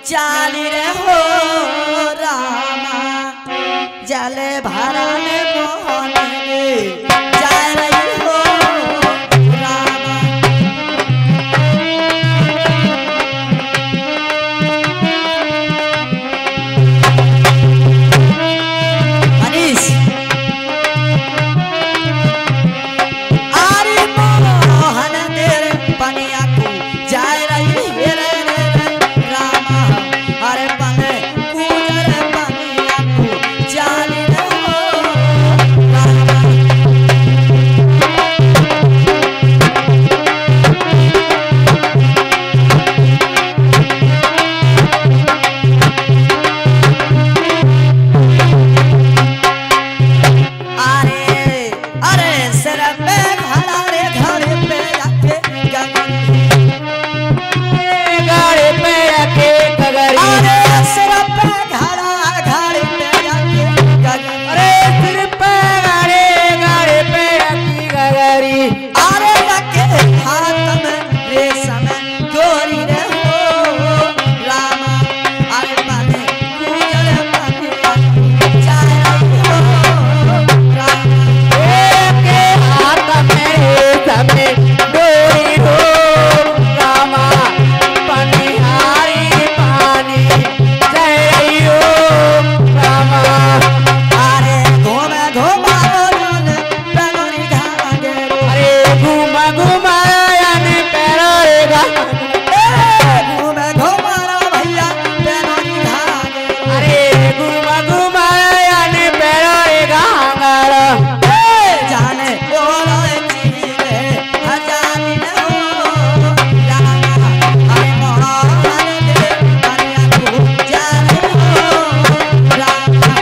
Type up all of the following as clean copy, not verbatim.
चाली रे हो रामा जल भरन मोहन जाय रही हो रामा। मनीष आरी मोहन तेरे पनिया को जाय रही रे रामा अरे पने कूजर पनिया को चाली रे हो रामा। अरे सिर पे घड़ा रे घड़े पे जाके गाड़ी पे आके गगरी अरे सिर पे घड़ा घड़े पे जाके अरे सिर पे गाड़ी पे आकी गगरी अरे रखे हाथ में रेशम डोरी रे हो रामा अरे पाने कूजल पाने जाय रही हो रामा। के हाथ में सबने डोरी हो रामा पनिहारी पानी जय हो रामा। अरे घूमे घुमावन पैगोरी घागे रो अरे घुमा घुमा यानी पैरोगा घूमे घुमारा भैया पैगोरी घागे रो। अरे घुमा घुमा यानी पैरोगा हंगारा जाने ओलो चीरे हजानी न हो रामा अरे मोहन दे परिया को जाने हो रामा।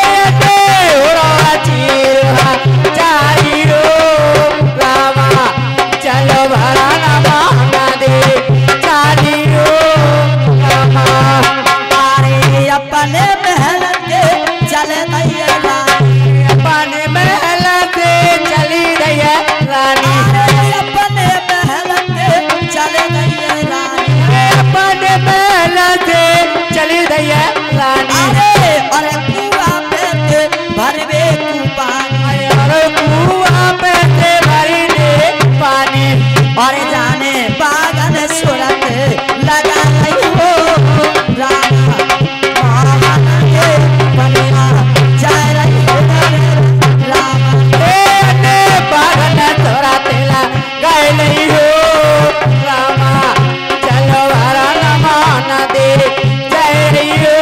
चलो भरा ना महंगा दे चाली रो रामा। अरे अपने महल के चले दैया अपने महल से चली रही रानी अरे अपने महल के चले दैया रानी अपने महल से चली रही रानी। अरे कुआ पे के भरवे तू पानी अरे कुआं पे से भरी दे पानी अरे जाने बागन सूरत लगा रही हो रामा मोहन के पनिया जाय रही हो रामा। ने बागन तोरा तेला गए नहीं हो रामा चलो भरा ना माना दे जय रही हो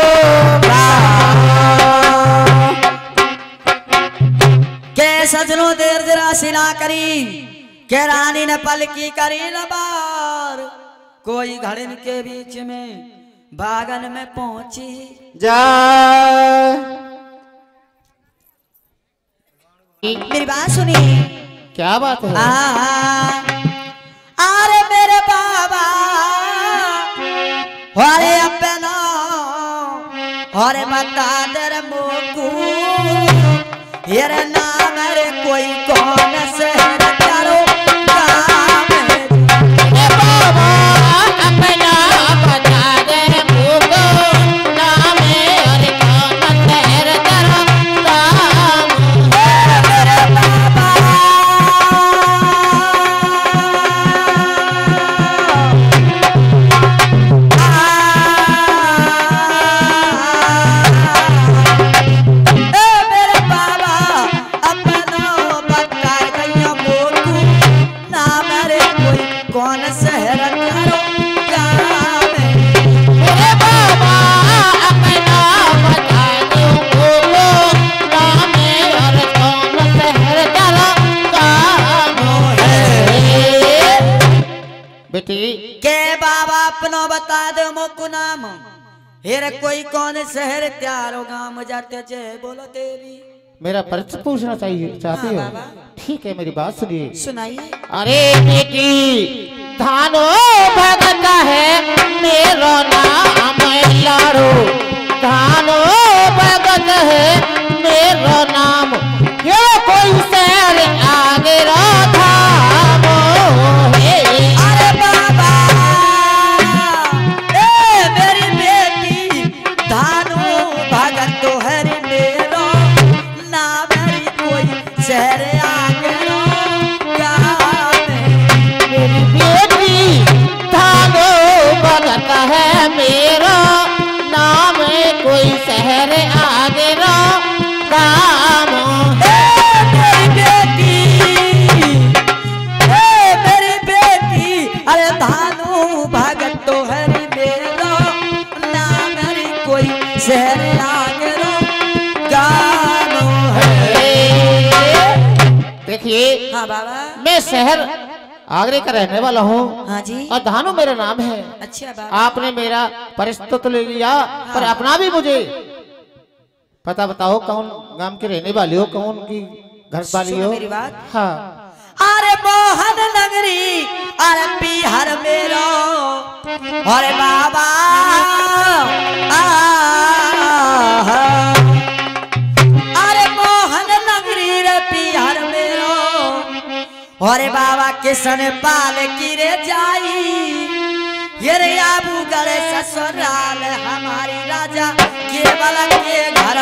के सजनो देर जरा सिना करी के रानी ने पल की करी लबार कोई घड़न के बीच में बागन में पहुंची जा मेरी बात सुनी क्या बात है अरे मेरे बाबा अरे अपना अरे बता दे मोकू हेरे नाम रे कोई कौन से चारो काम बाबा अपना बता दे मुझको नाम और कौन तेरे तेरा नाम मेरे बाबा मेरे बाबा अपना बता गया मोकू नाम रे कोई कौन शहर चारो काम मेरे बाबा अपना बता दो मुझको नाम और कौन शहर तेरा काम है बेटी के बाबा अपना बता दे मोकू नाम हेरे कोई कौन शहर त्यारो गांव जाते जे बोलो देवी मेरा परिचय पूछना चाहिए चाहती हो बाबा। ठीक है मेरी बात सुनिए सुनाइए। अरे बेटी धानो भगत है मेरो नाम लाड़ो धानो भगत है मेरो नाम ये कोई शहर आगे राधा अरे बाबा ए मेरी बेटी शहर आगरो गानो है। देखिए हाँ बाबा। मैं शहर आगरे का रहने वाला हूँ। हाँ जी। और धानु मेरा नाम है। अच्छा बाबा। आपने मेरा परिस्थिति तो ले लिया पर अपना भी मुझे पता बताओ, कौन गांव के रहने वाली हो, कौन की घर वाली हो? मेरी बात। हाँ। अरे मोहन नगरी अरे बिहार मेरो अरे बाबा अरे मोहन नगरी रे बिहार मेरो अरे बाबा किसन पाल की रे जाई ये रे आबू गले ससुराल हमारी राजा केवल के घर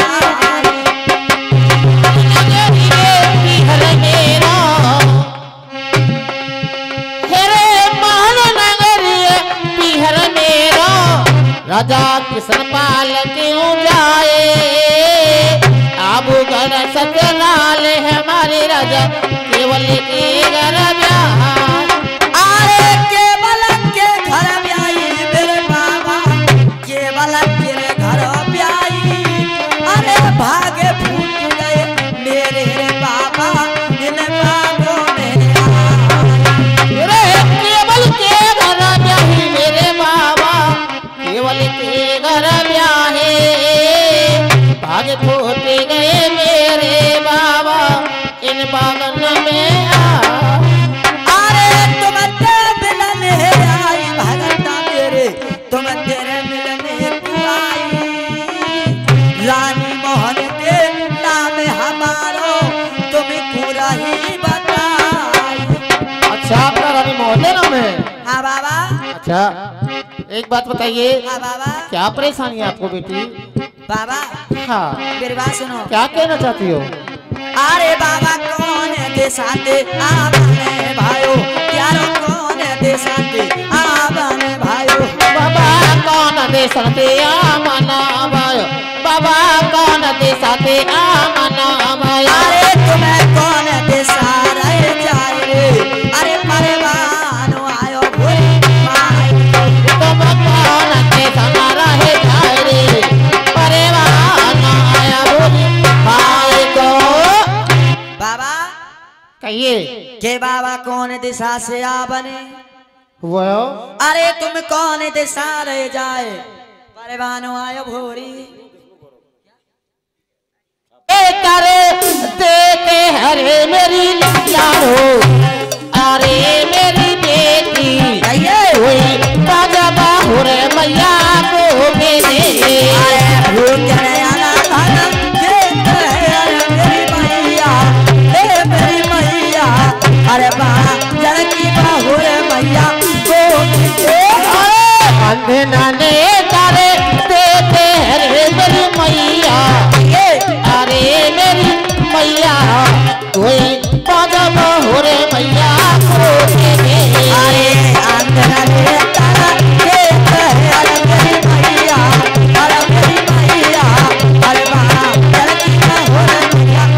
राजा किशन पाल क्यों जाए आबू घर सत्यलाल हमारे राजा केवल के घर ब्याह। अरे केवल के घर ब्याई मेरे बाबा केवल के घर ब्याई अरे भागे फूट गए मेरे बाबा इन बाबों में रे केवल के घर ब्याही मेरे बाबा केवल के घर ब्याहे भाग फूट गए मेरे बाबा इन बागन में अरे तुम मिलने आई भगता मेरे तुम तेरे मिलने आई रानी मोहन के नाम हमारो तुम पूरा ही बताई। अच्छा आपका रानी मोहन नाम है? हाँ बाबा। अच्छा एक बात बताइए। हाँ बाबा। क्या परेशानी है आपको बेटी? बाबा हाँ मेरी बात सुनो। क्या कहना चाहती हो? अरे बाबा कौन दे साथे आबने भाइयो प्यारो कौन दे साथे आबने भाइयो बाबा कौन दे साथे आमना भाइयो बाबा कौन दे साथे आमना भाइयो। अरे तुम्हें कौन दे सारे जाए रे अरे परवानो आयो भूल माई तुम कौन दे सारा है जाए रे परवानो आया भूल माई को। बाबा कहिए के बाबा कौन दिशा से आबने वो अरे तुम कौन दिशा रह जाए परवानो आयो भोरी करे देते हरे मेरी यारो अरे मेरी बेटी हुई बाजा बाहुरे मैया को मेरे मेरी मैया अरे बाजन की बाहुर मैया अंधे नाने करे देते हरे मेरी मैया अरे मेरी मैया कोई बाजा बाहुरे मैया को मेरे अरे अंधना ने तारा देते अरे मेरी मैया अरे मेरी मैया अरे बाजन की बाहुर मैया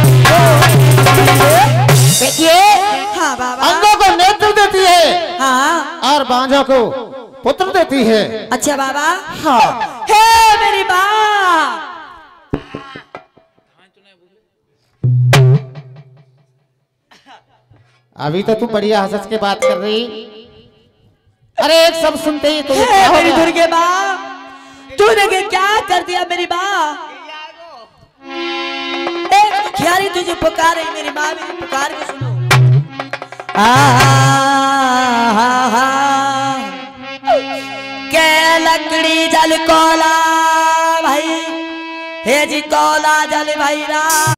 देखिए हाँ बाबा। अंधों को नेत्र देती है हाँ और बांझों को पुत्र देती है। अच्छा बाबा। हाँ हे मेरी माँ अभी तो तू बढ़िया हंस के बात कर रही। अरे एक सब सुनते ही तो हे मेरी दुर्गे माँ तूने क्या कर दिया मेरी माँ एक दुखियारी तुझे पुकारे मेरी माँ मेरी पुकार को सुनो। के लकड़ी जल कोला भाई हे जी कोला जल भाई रा